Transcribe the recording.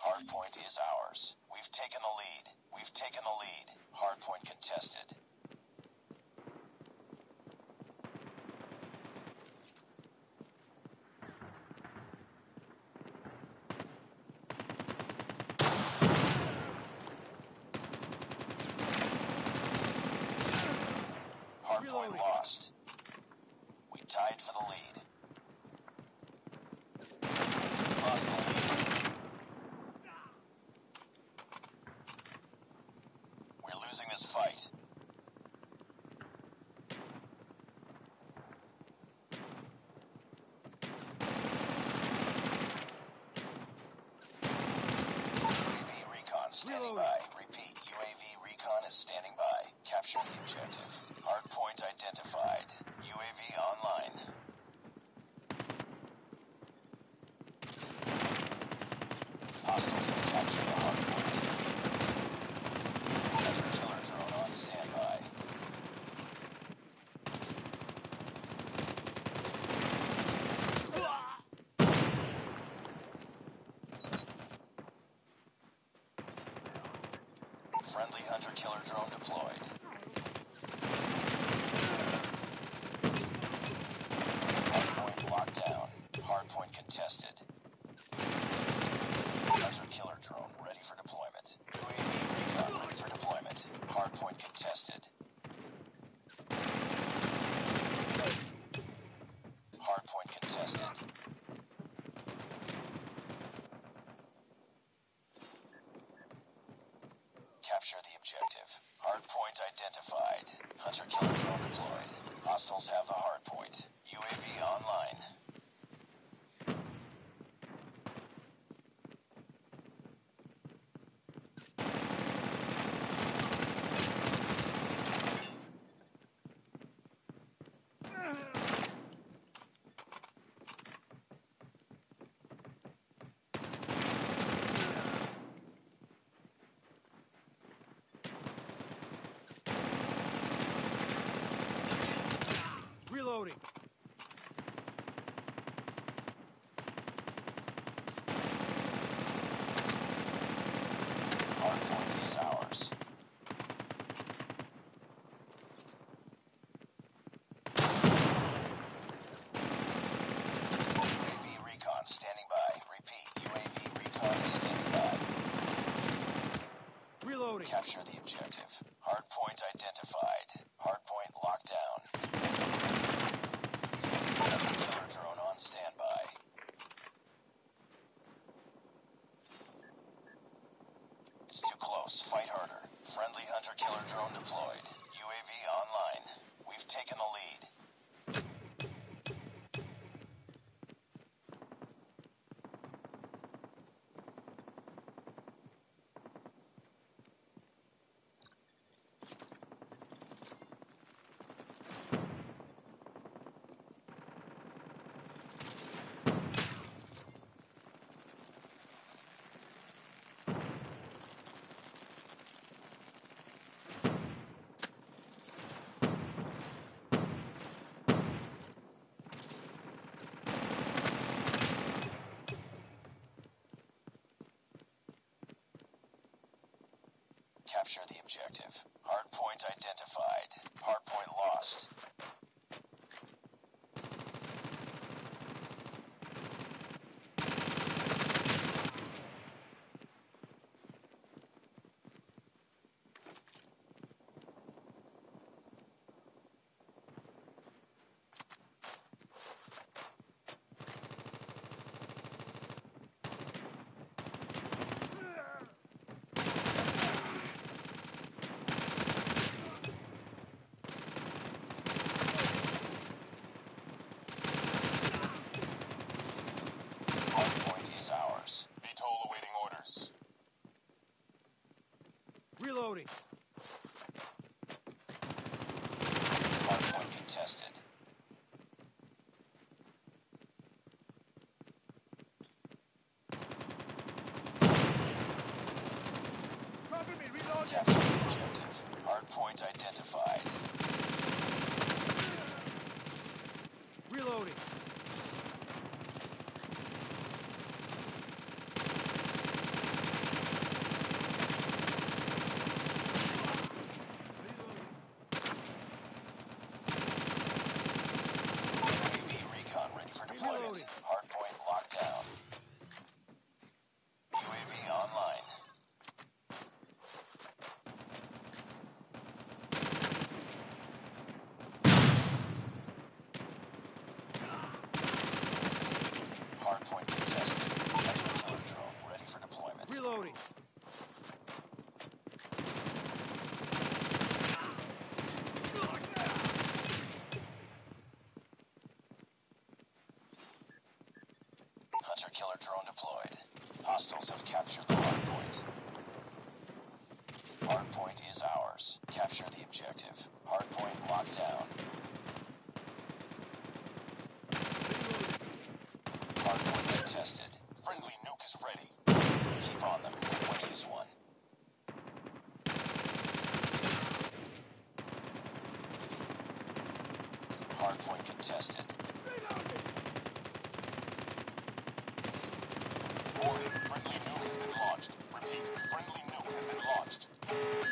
Hardpoint is ours. We've taken the lead. We've taken the lead. Hardpoint contested. Hardpoint lost. We tied for the lead. Lost the lead. We're losing this fight. UAV recon standing by. Repeat, UAV recon is standing by. Capture the objective. Hardpoint identified. UAV online. Hostiles have captured the hardpoint. Hunter killer drone on standby. Friendly hunter killer drone deployed. Hardpoint locked down. Hardpoint contested. Hunter killer drone ready for deployment. UAV recon ready for deployment. Hardpoint contested. Hardpoint contested. Capture the objective. Hardpoint identified. Hunter killer drone deployed. Hostiles have the hardpoint. UAV online. Reloading. Hardpoint is ours. UAV recon standing by. Repeat, UAV recon is standing by. Reloading. Capture the objective. Hardpoint identified. Hardpoint locked down. Hunter killer drone on standby. It's too close. Fight harder. Friendly hunter killer drone deployed. UAV online. We've taken the lead. Capture the objective. Hardpoint identified. Hardpoint lost. Hardpoint is ours. VTOL awaiting orders. Reloading. Hardpoint contested. Cover me. Reloading. Capture the objective. Hardpoint identified. Reloading. killer drone deployed. Hostiles have captured the hardpoint. Hardpoint is ours. Capture the objective. Hardpoint locked down. Hardpoint contested. Friendly nuke is ready. Keep on them. Winning is one. Hardpoint contested. Warning, friendly nuke has been launched. Repeat, friendly nuke has been launched.